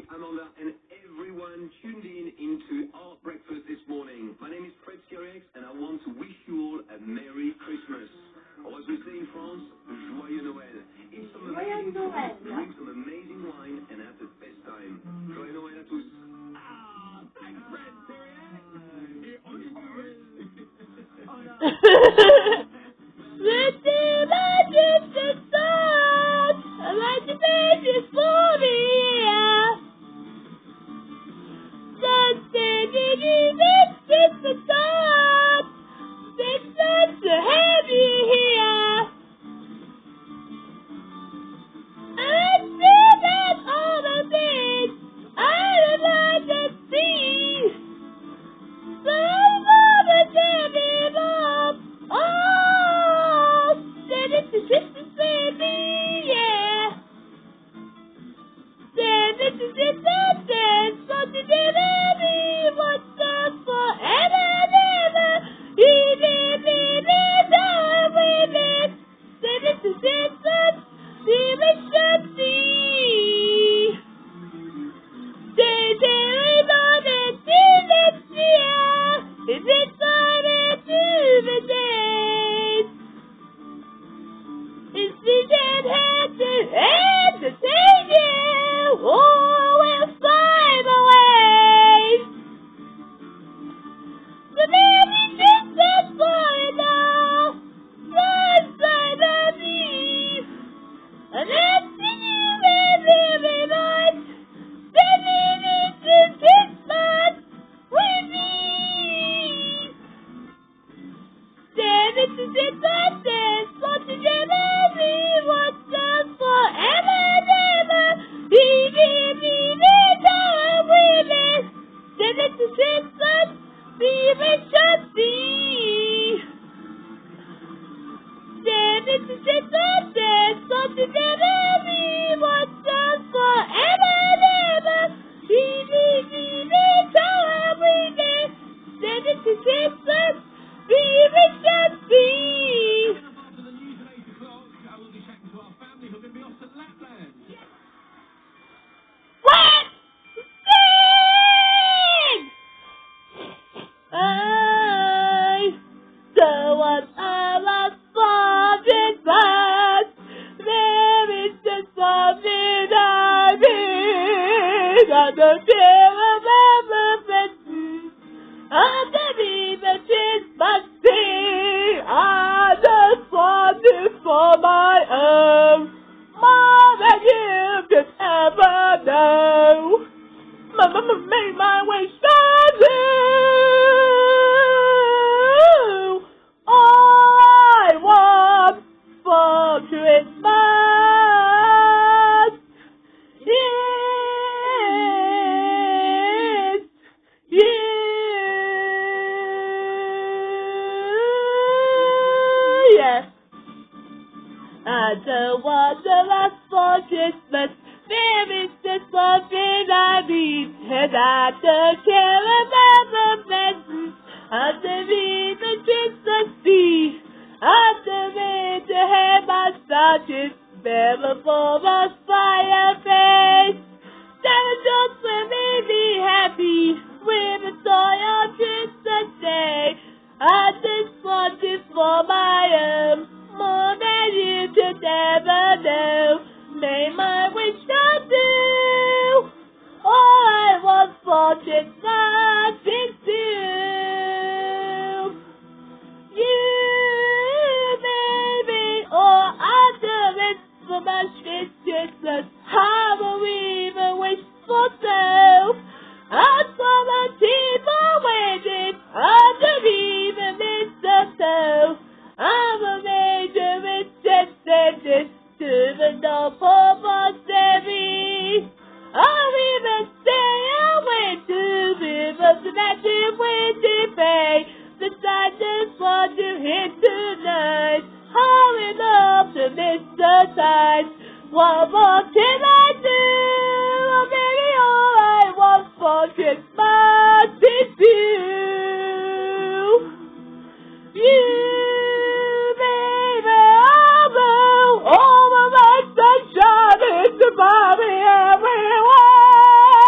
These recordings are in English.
Amanda, and everyone tuned in into our breakfast this morning. My name is Fred Skerrix, and I want to wish you all a Merry Christmas. Or as we say in France, Joyeux Noël. Eat some amazing food, drink some amazing wine, and have the best time. Joyeux Noël à tous. Ah, thanks, Fred Skerrix. I don't want to last for Christmas. There is just something I need, and I don't care about the presents underneath the Christmas tree. Underneath the head, my starches, never for a fireplace. Santa Claus will make me happy with a toy on Christmas Day. I just want it for my own. More than you could ever know. May my wish come true. All I want for Christmas is you, baby. Oh, I do it so much this Christmas. How will we even wish for so? I saw the people waiting underneath the mistletoe. I'm a major extended to the North Pole for Debbie. I'll even stay away to live up to that windy bay. I just want to hit tonight. Hurry up to miss the tide. What more can I do? Oh, baby, all I want for Christmas is you. You, baby, all the lights that shine into Bobby everywhere.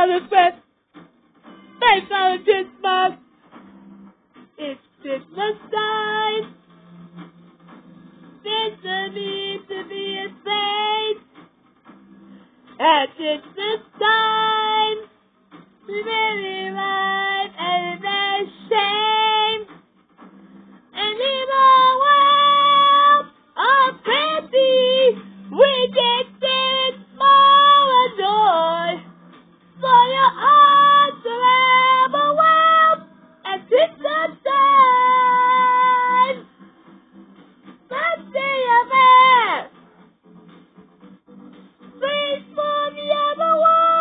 Christmas. Thanks for Christmas. It's Christmas time. It's a need to be a saint. At Christmas time, we really life and there's shame. And in a world of plenty, we get it more joy. For your arms around the world at Christmas time. Let's say a prayer. Please for the other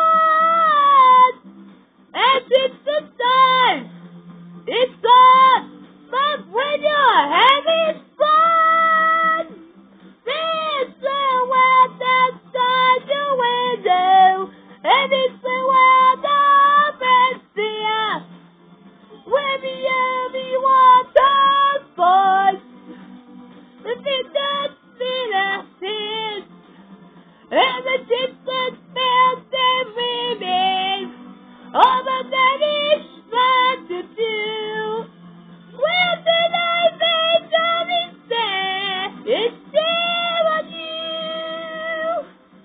one. At Christmas time. It's on. But when you're having fun, there's the world outside your window, and it's the world of fear. Where the enemy waters boys, the bitter feelings, and the distant bells and women, all the Danish fun to do. Where the night angel is there, it's there on you.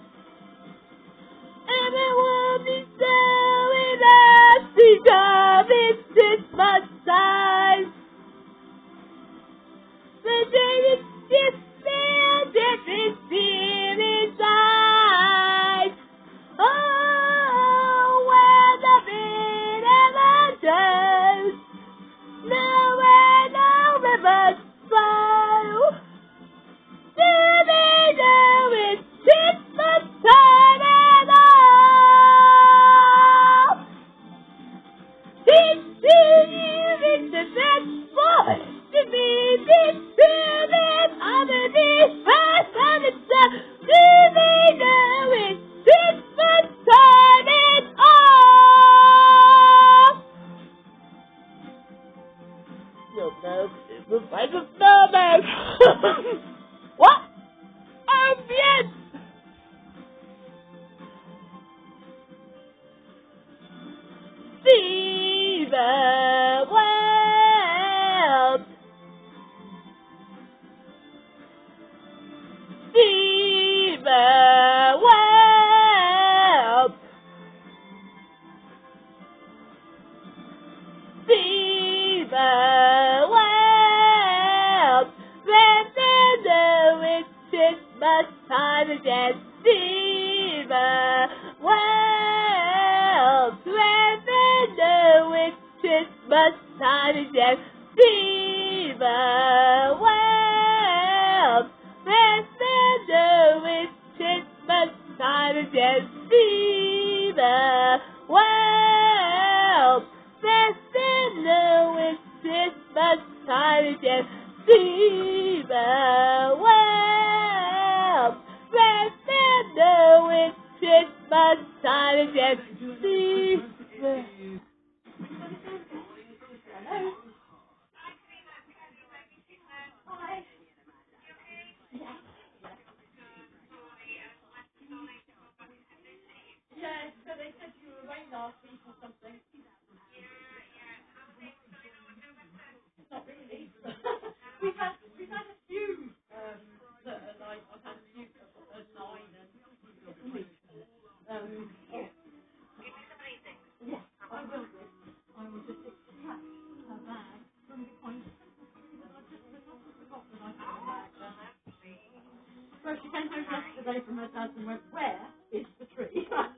Everyone is so elastic of it's Christmas time. The day is just filled with fear inside. Oh, where the beat ever goes, nowhere no rivers flow. Do they know it's Christmas time at all? Teach you the best boy to be disturbing underneath fast and it's do they know it's Christmas time at all? No, it was like a snowman. What? Oh, yes! See the world. See the world. See the world. Remember it's Christmas time again. See the world. Remember it's Christmas time again. See the world. Remember it's Christmas time again. See the world. Remember it's Christmas time again. See the world. Remember it's Christmas time again. See the Well, she came home yesterday from her dad's and went, where is the tree?